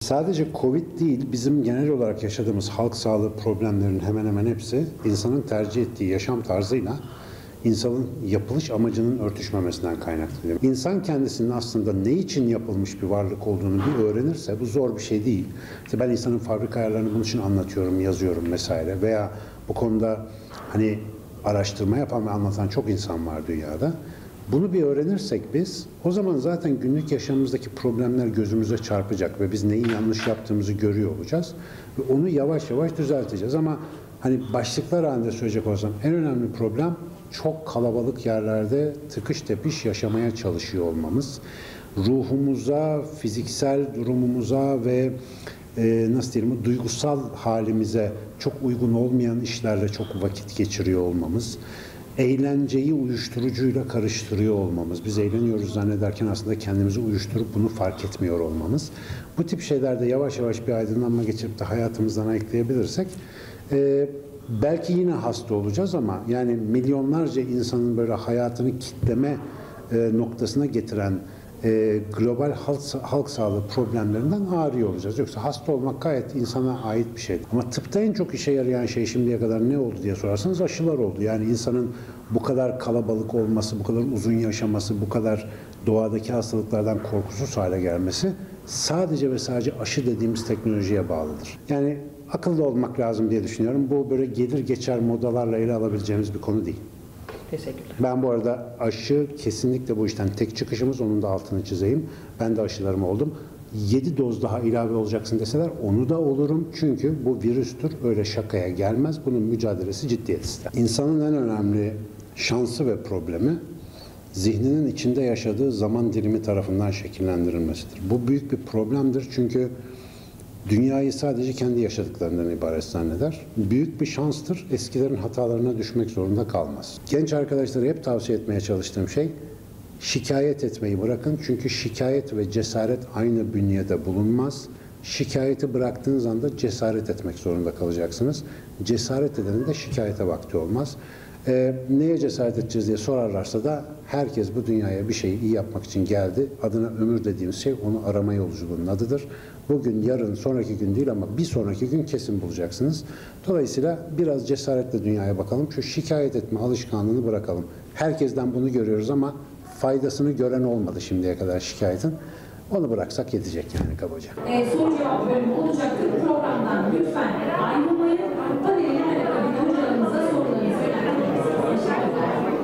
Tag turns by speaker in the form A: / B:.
A: Sadece Covid değil, bizim genel olarak yaşadığımız halk sağlığı problemlerinin hemen hemen hepsi insanın tercih ettiği yaşam tarzıyla insanın yapılış amacının örtüşmemesinden kaynaklanıyor. İnsan kendisinin aslında ne için yapılmış bir varlık olduğunu bir öğrenirse, bu zor bir şey değil. İşte ben insanın fabrika ayarlarını bunun için anlatıyorum, yazıyorum vesaire veya bu konuda hani araştırma yapan ve anlatan çok insan var dünyada. Bunu bir öğrenirsek biz, o zaman zaten günlük yaşamımızdaki problemler gözümüze çarpacak ve biz neyi yanlış yaptığımızı görüyor olacağız ve onu yavaş yavaş düzelteceğiz. Ama hani başlıklar halinde söyleyecek olsam en önemli problem çok kalabalık yerlerde tıkış tepiş yaşamaya çalışıyor olmamız. Ruhumuza, fiziksel durumumuza ve nasıl diyelim, duygusal halimize çok uygun olmayan işlerle çok vakit geçiriyor olmamız. Eğlenceyi uyuşturucuyla karıştırıyor olmamız. Biz eğleniyoruz zannederken aslında kendimizi uyuşturup bunu fark etmiyor olmamız. Bu tip şeylerde yavaş yavaş bir aydınlanma geçirip de hayatımızdan ayıklayabilirsek belki yine hasta olacağız ama yani milyonlarca insanın böyle hayatını kitleme noktasına getiren global halk sağlığı problemlerinden ağrıyor olacağız. Yoksa hasta olmak gayet insana ait bir şey. Ama tıpta en çok işe yarayan şey şimdiye kadar ne oldu diye sorarsanız aşılar oldu. Yani insanın bu kadar kalabalık olması, bu kadar uzun yaşaması, bu kadar doğadaki hastalıklardan korkusuz hale gelmesi sadece ve sadece aşı dediğimiz teknolojiye bağlıdır. Yani akıllı olmak lazım diye düşünüyorum. Bu böyle gelir geçer modalarla ele alabileceğimiz bir konu değil.
B: Teşekkürler.
A: Ben bu arada aşı kesinlikle bu işten tek çıkışımız, onun da altını çizeyim. Ben de aşılarım oldum. 7 doz daha ilave olacaksın deseler onu da olurum. Çünkü bu virüstür, öyle şakaya gelmez. Bunun mücadelesi ciddiyet ister. İnsanın en önemli şansı ve problemi zihninin içinde yaşadığı zaman dilimi tarafından şekillendirilmesidir. Bu büyük bir problemdir çünkü dünyayı sadece kendi yaşadıklarından ibaret zanneder. Büyük bir şanstır. Eskilerin hatalarına düşmek zorunda kalmaz. Genç arkadaşlara hep tavsiye etmeye çalıştığım şey, şikayet etmeyi bırakın. Çünkü şikayet ve cesaret aynı bünyede bulunmaz. Şikayeti bıraktığınız anda cesaret etmek zorunda kalacaksınız. Cesaret edenin de şikayete vakti olmaz. Neye cesaret edeceğiz diye sorarlarsa da herkes bu dünyaya bir şeyi iyi yapmak için geldi. Adına ömür dediğimiz şey onu arama yolculuğunun adıdır. Bugün, yarın, sonraki gün değil ama bir sonraki gün kesin bulacaksınız. Dolayısıyla biraz cesaretle dünyaya bakalım. Şu şikayet etme alışkanlığını bırakalım. Herkesten bunu görüyoruz ama faydasını gören olmadı şimdiye kadar şikayetin. Onu bıraksak yetecek yani kabaca.
C: Soru cevap bölümü olacaktır. Programdan lütfen ayrılmayın. Panelin hocalarımıza sorularınızı yöneltiniz.